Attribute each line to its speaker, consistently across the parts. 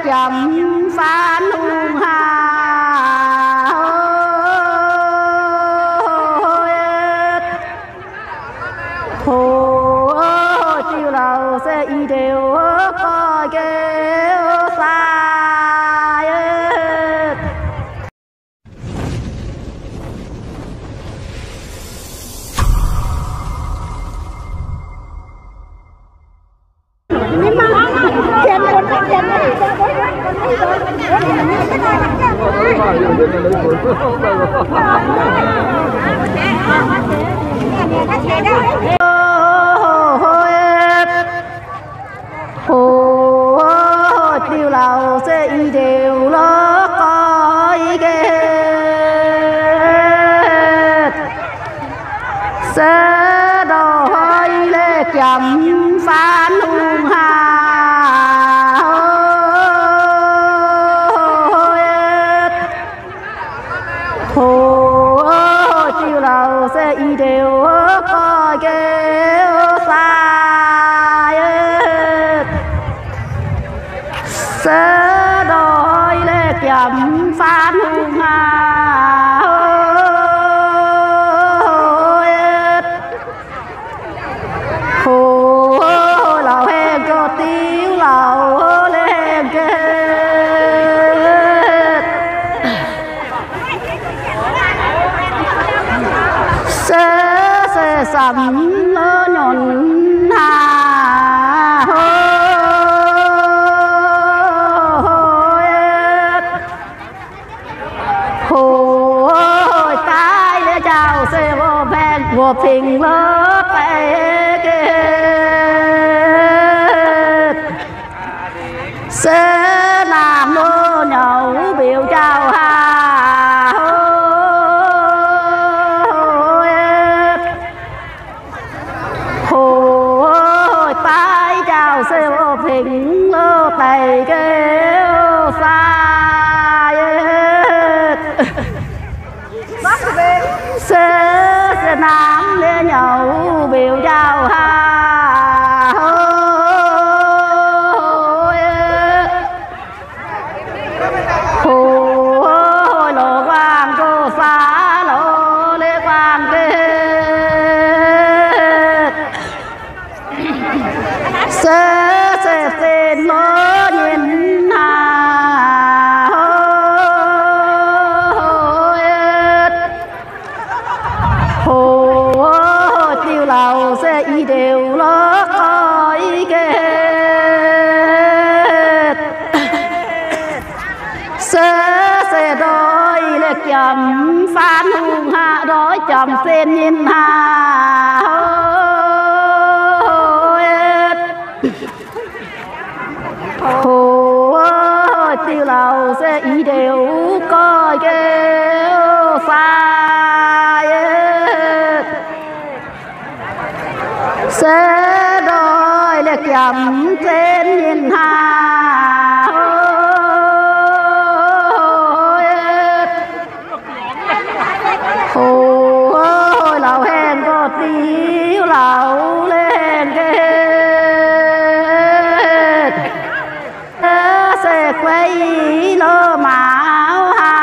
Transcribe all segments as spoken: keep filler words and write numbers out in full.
Speaker 1: chậm phán hung hà hồ chiều đầu sẽ y đều coi kêu xa hồ tiêu lầu sẽ y đều lo coi ghê sẽ đòi lê chậm phán hung hà hồ chiều đầu sẽ y đều coi kêu xa sẽ đòi lê chậm phán hung hà hồ lầu hèn có tiếng lầu lên kê sẽ sẽ sắm lỡ nhọn hà hồ tai để chào sẽ vô ven vô phình lỡ tay sẽ làm mơ nhậu biểu chào hà hồ tay chào sẽ vô phình lỡ tay kêu xa sẽ sẽ nam để nhậu biểu chào hà hồ lộ quang cô xa lộ lê quang kê sẽ sẽ xin lỗi nhìn hà hồ tiêu lầu sẽ y đều lo coi ghê sẽ sẽ đôi lê chậm phán hung hà đôi chậm xin nhìn hà hồ tiêu lầu sẽ y đều coi kêu xa sẽ đôi lê chậm xin nhìn hà hồ lầu hèn có tiếng lầu lên ghê sẽ quay lơ máu hà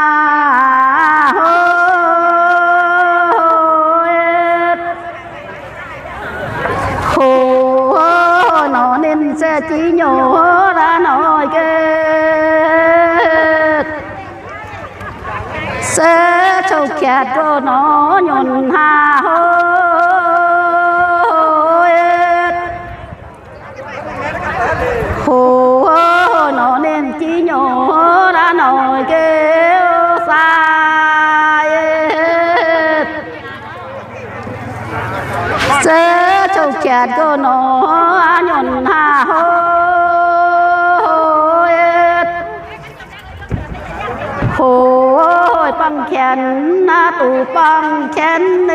Speaker 1: hồ nó nên sẽ chỉ nhổ ra nổi kết sẽ châu kẹt cho nó nhọn hà hồ nó nên chỉ nhổ ra nổi kêu xa sẽ châu kẹt cho nó nhọn hà hồ băng khen tụ băng khen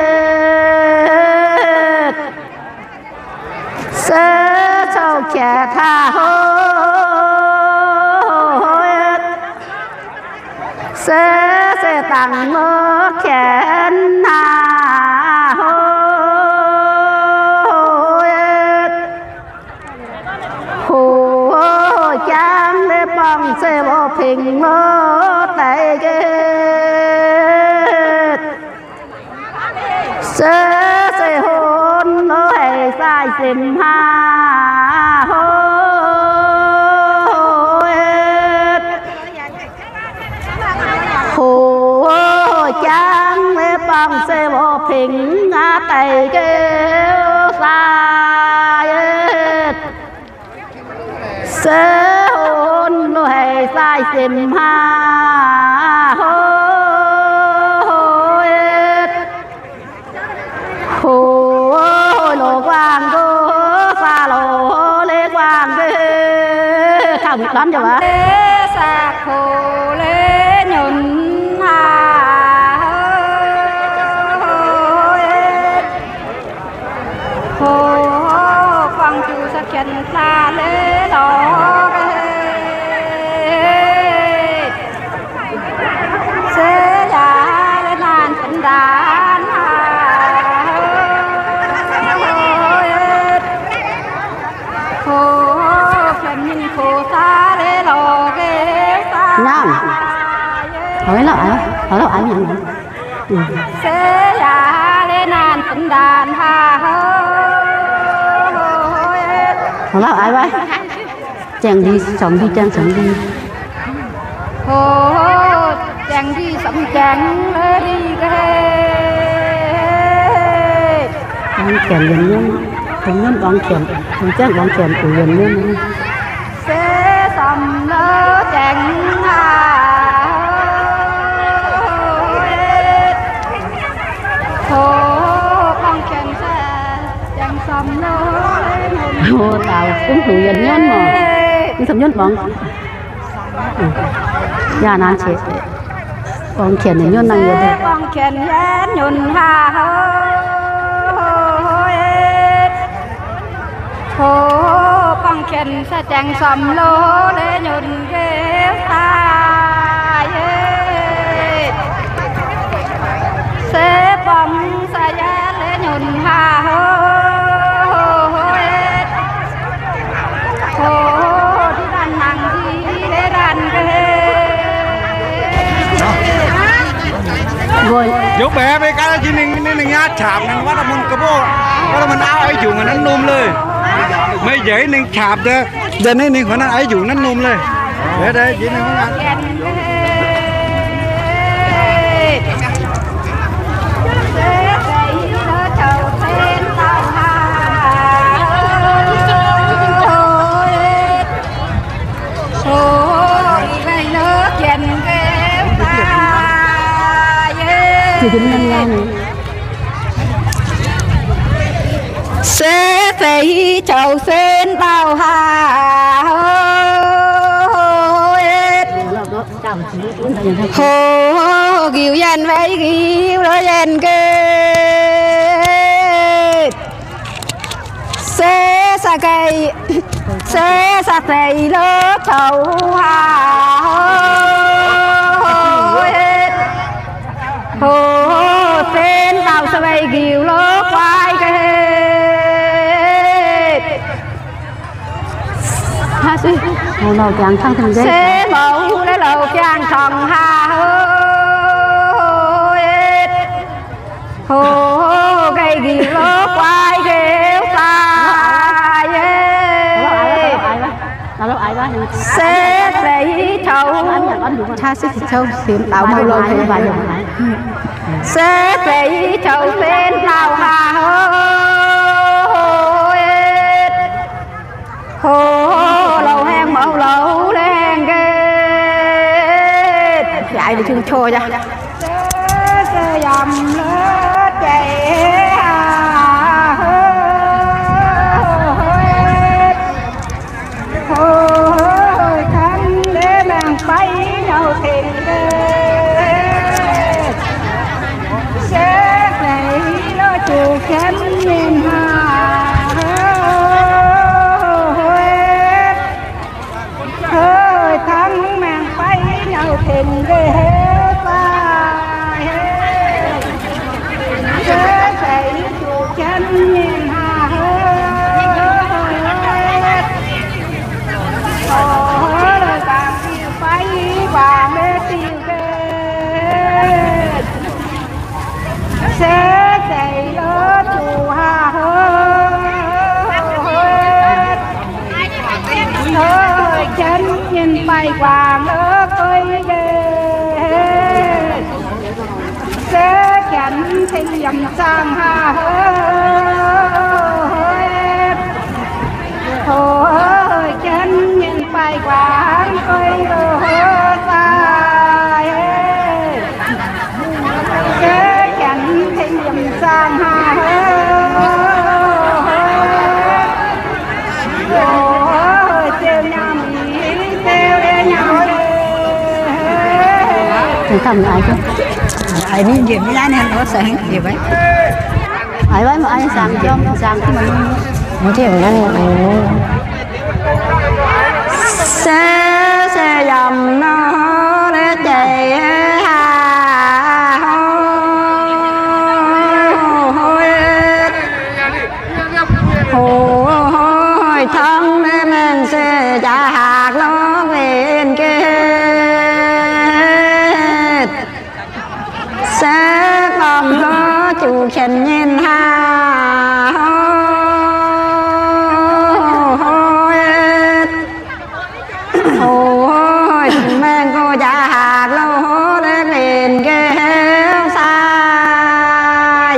Speaker 1: sẽ châu kẹt hà sẽ sẽ tặng mơ khen hà hồ trang bằng xe vô phình mơ tay ghê xe xe hôn nó hay sai xìm ha hô hồ chán lê bằng xe vô phình ngã tay ghê sai xe hôn nó hay sai xìm ha hô hồ lô quang cô xa lô lê quang kê khảo bị đoán cho bà
Speaker 2: lê sạc hồ lê nhuận hà hồ quang chú sắc chân xa lê đó xê giá lê nàn chân đàn
Speaker 1: Nam hỏi là ai hỏi là ai nhận
Speaker 2: sẽ là lên nàn tình đàn hà
Speaker 1: hỏi là ai vậy chàng đi sống đi chàng sống đi
Speaker 2: hồ chàng đi sống chàng đi cái
Speaker 1: con chèn dần nhân con nhân con chèn con chèn con chèn của dần nhân
Speaker 2: sẽ sống lỡ chàng
Speaker 1: hồ tàu cũng đủ dần nhân mà đi thầm nhân bằng nhà nan chết con chèn dần nhân năng vậy
Speaker 2: con chèn dần nhân hà hồ con chèn sẽ chẳng sầm lô để nhân ghé ta sẽ bằng sa giá để nhân hà
Speaker 3: ยกแบบไปกันทีนึงนี่นึงญาติฉาบนึงว่ามันกระโบว่ามันเอาไอ้อยู่มันนั้นนุ่มเลยไม่ใหญ่นึงฉาบเด้อเดี๋ยวนี้นึงคนนั้นไอ้อยู่นั้นนุ่มเลยเดี๋ยวเดี๋ยวทีนึงมัน
Speaker 2: sẽ thấy chầu sen bao hà hồ kiều dân vẫy kiều đó dân kê sẽ xa cây sẽ xa cây lớp chầu hà hồ sen bao xa vẫy kiều lớp quay kê
Speaker 1: hồ lầu chàng thăng thằng dây
Speaker 2: xe mẫu để lầu chàng thằng hà hồ cây gì lố quay kêu ta xe lấy thâu cha sẽ thâu xiêm tạo bao lâu thì vậy xe lấy thâu sen thâu hà hồ lầu hang mẫu lầu đen ghê chạy đi chung chô ra xe dầm lết chạy hồ khăn để mang bay nhau thuyền ghê xe này nó chùa chánh nhìn hà thắng mang bay nhau thuyền ghê ba thế thầy chùa chánh nhìn hà hết lời càng ơi chân nhìn bay quàng ớt ơi ghê sẽ chẳng thêm dầm sang hà ơi ôi chân nhìn bay quàng ơi tay sẽ chẳng thêm dầm sang hà
Speaker 1: thì thầm ai chứ
Speaker 2: ai đi gì mới nói nên nó sang gì vậy
Speaker 1: ai vậy mà ai sang cho sang cái mình
Speaker 2: không thì mình ăn xe xe dầm nó để chạy hà hôi hôi thân nên xe trả hạt nó về kia sẽ còn có chủ khen nhìn hà hôi hôi men cô giả hạt lâu để liền kêu xa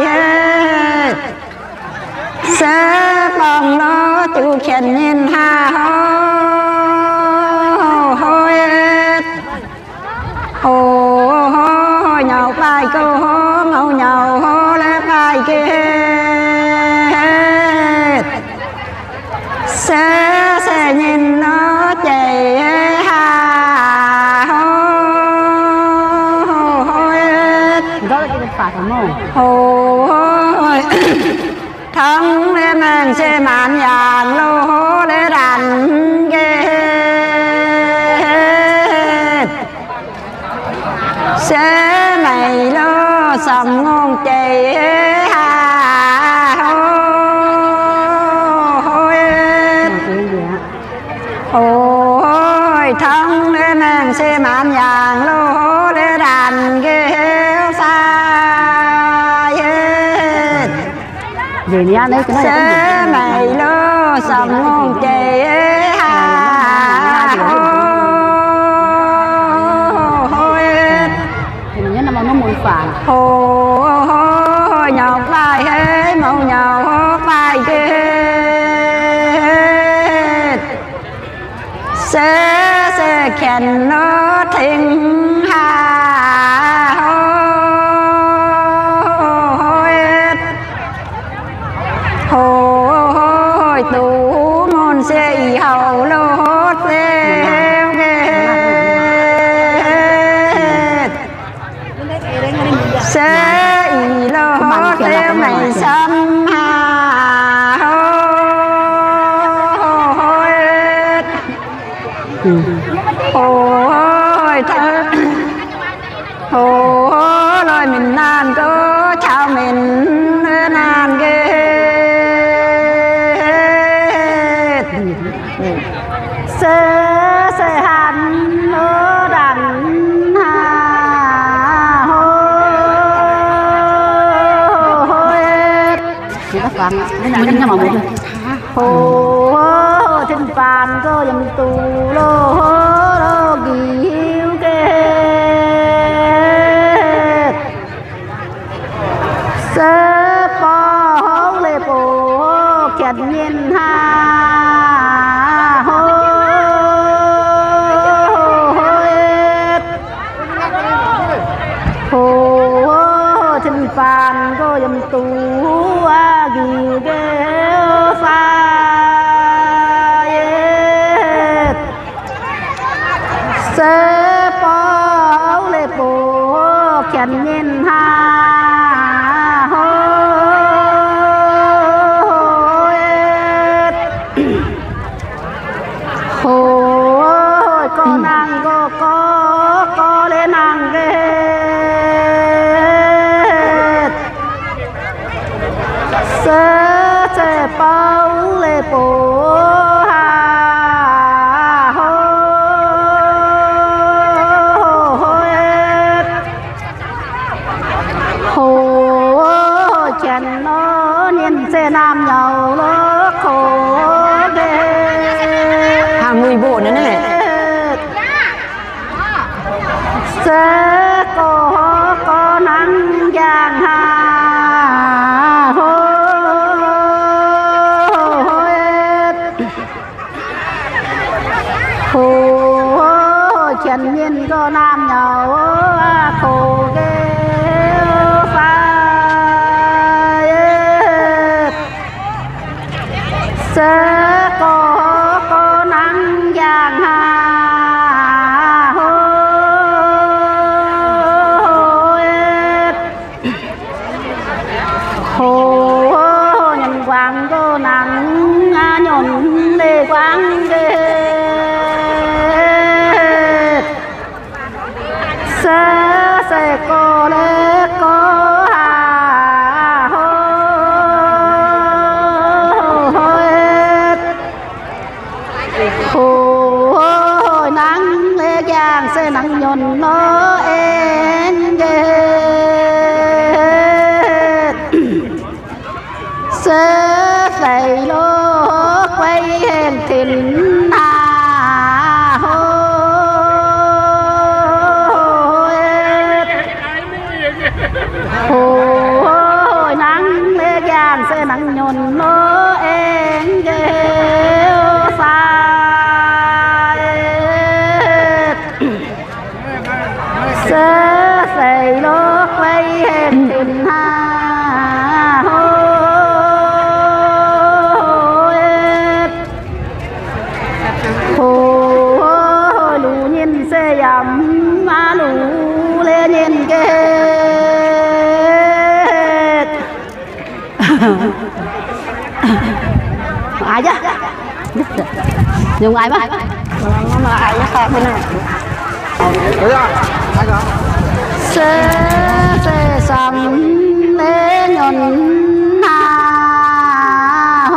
Speaker 2: sẽ còn có chủ khen nhìn hà hôi hôi nhau bài cô ngầu nhau lấy bài kia sẽ sẽ nhìn nó chạy hà hôi
Speaker 1: đó là cái phạt của mông
Speaker 2: hôi thắng lên nàng sẽ mạn nhàn lô để đàn ghê sẽ mày lo sầm ngon chạy hà hôi ôi thân lên nàng sẽ mạn nhàn lô để đàn ghê xa
Speaker 1: gì nha đấy
Speaker 2: sẽ mày lo sầm ngon chạy hà
Speaker 1: nó muốn phản
Speaker 2: hồ nhọc bài hết màu nhọc bài kia sẽ sẽ khen nó thình hà hồ tủ môn sẽ hầu lốt theo sẽ ý lo theo mày xăm hà hôi ôi thơ ôi lời mình nan có chào mình nan ghê
Speaker 1: sẽ sẽ hẳn nó đàn vàng cái này nó mà một hồ trên bàn có dầm tù lô lô kiêu kê sơ po lê po kẹt nhiên ha hô hồ trên bàn có dầm tù gì kêu pha sơ po lê po kẹn nhiên ha hô hô con nàng có có có lên nàng ghê sơ sơ bao lê bố hà hô hô chèn nó niên xe nam nhau nó khổ ghê
Speaker 2: hàng người bộ nữa nè
Speaker 1: sẽ có có nắng giang hà hôi hồ chân nhiên có nam nhau khổ ghê phai sẽ có có nắng giang hà hồ nhân quang có nắng nhọn lê quang ghê sẽ sẽ có lẽ có hà hồ nắng lê giang sẽ nắng nhọn nó em ghê sẽ phải lo quay hẹn thìn hà hồ nắng lê giang sẽ nắng nhọn nó em ghê xa sẽ phải lo quay hẹn thìn hà má lù lên nhìn kê ai chứ dùng ai bác mà ai chứ khác bên này sẽ sẽ sắm lên nhon hà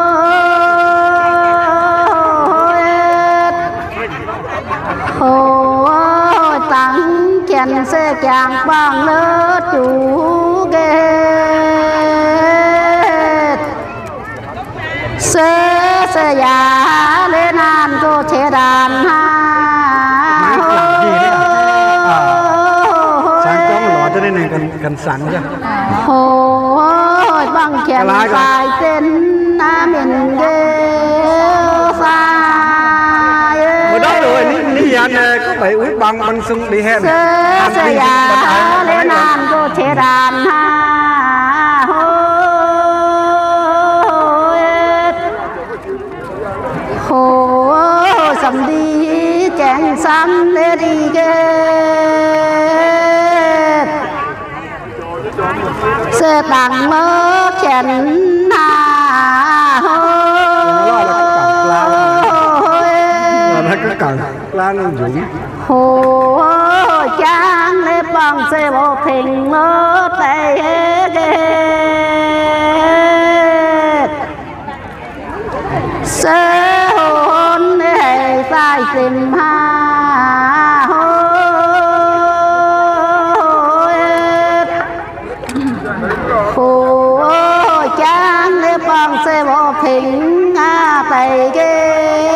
Speaker 1: hồ tăng chèn xe chàng bằng lỡ chú ghê xe xe giá lên an cô chế đàn ha
Speaker 3: sáng có một lọ cho nên này cần cần sẵn chứ
Speaker 1: hồ bằng chèn dài tên mình ghê xa
Speaker 3: đó rồi ní ní anh có bảy uống bằng bằng sung đi hẹn
Speaker 1: sẽ già lên an cô chế đàn ha hồ sầm đi chén xăm lê đi ghê sẽ tặng mơ chén hà
Speaker 3: cái cần la nó dũng
Speaker 1: hồ trang lê bằng xe bộ thình mơ tê ghê sẽ hôn hề sai tìm hà hồ trang lê bằng xe bộ thình tê ghê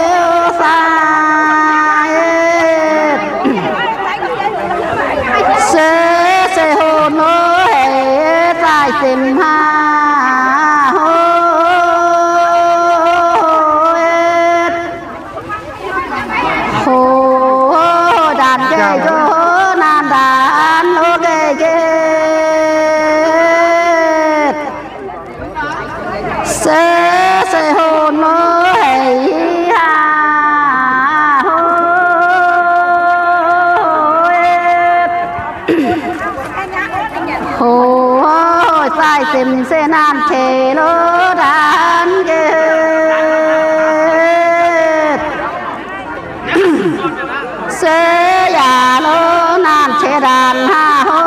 Speaker 1: sẽ sẽ hôn nó hệ tại tìm hà hồ đàn cây có nan đàn ô ghê ghê sẽ sẽ hôn nó hệ hồ sai tìm xe nan chê lô đàn ghê xe già lô nan chê đàn ha hô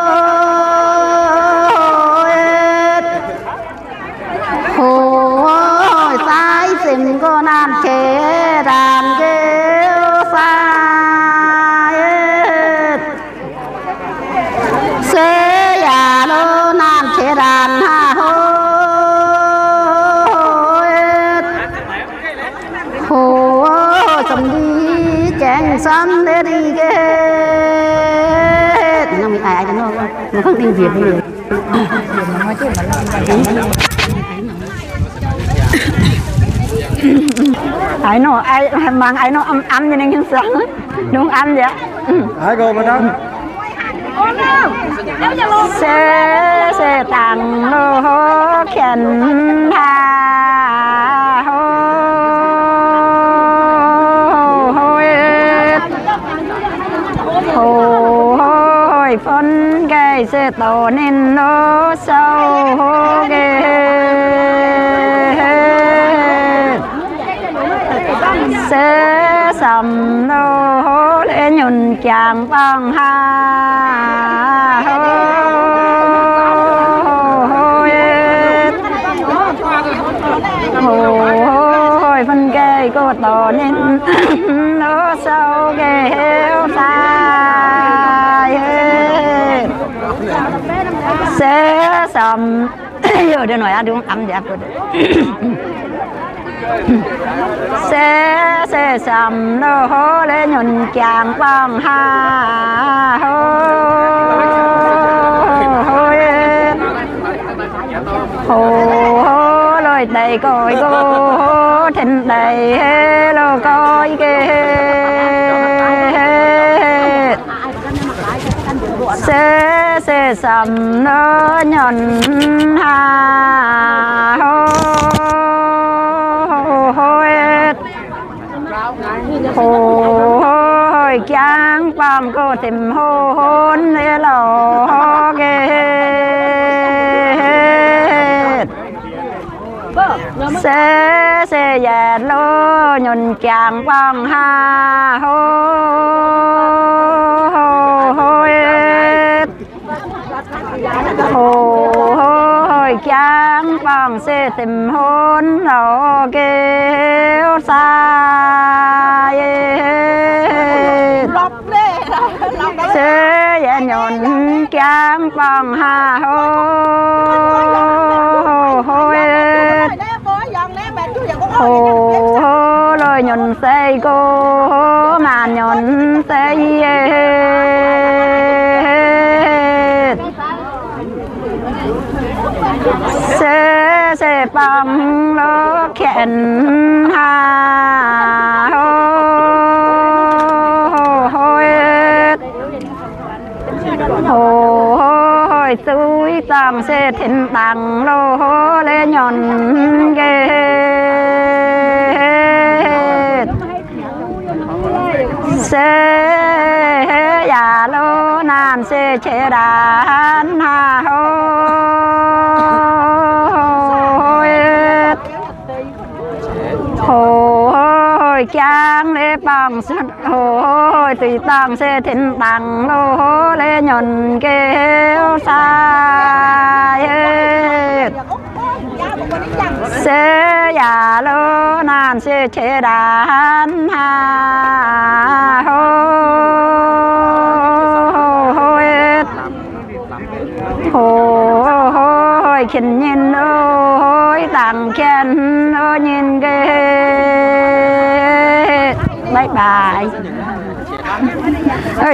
Speaker 1: hồ sai tìm cô nan chê đàn ghê xa sẽ già lô nan chế đàn ha hô hồ sầm xăm để đi ghé nóมีai ai cho nó nó không tiếng Việt đi
Speaker 2: ai nó ai mang ai nó âm âm như nên sáng đúng âm vậy
Speaker 3: ai cô bên đó
Speaker 2: sẽ sẽ tặng lô khen hà hô hô hôi phân cây sẽ tổ nên lô sâu ghê sẽ sầm lô lên nhún chàng bằng hà hôi phân cây cô tổ nên lô sâu ghê sai sẽ sầm ở đây nói ăn đúng ăn đẹp rồi sẽ sẽ sầm lô hô lên nhún chàng bằng hà hôi hô lôi đầy coi cô thình đầy lô coi kê sẽ sẽ sầm lô nhọn hà hôi chàng bằng cô tìm hôn lê lò ghê sẽ sẽ dạt lô nhọn chàng bằng hà hôi hôi chàng bằng sẽ tìm hôn lò ghê sai sẽ dạ nhọn chàng bằng hà hôi hôi lời nhọn xây cô mà nhọn xây sẽ sẽ bằng lô khen hà hôi hôi suy tăng sẽ thịnh tăng lô lên nhọn ghê sẽ giả lô nan sẽ chế đàn hà hôi chàng lê bằng hôi tùy tăng sẽ thịnh tăng lô lên nhọn kêu sai sẽ giả lô nan sẽ chế đàn hà hôi hôi khinh nhìn ôi tặng khen ôi nhìn ghê bye bye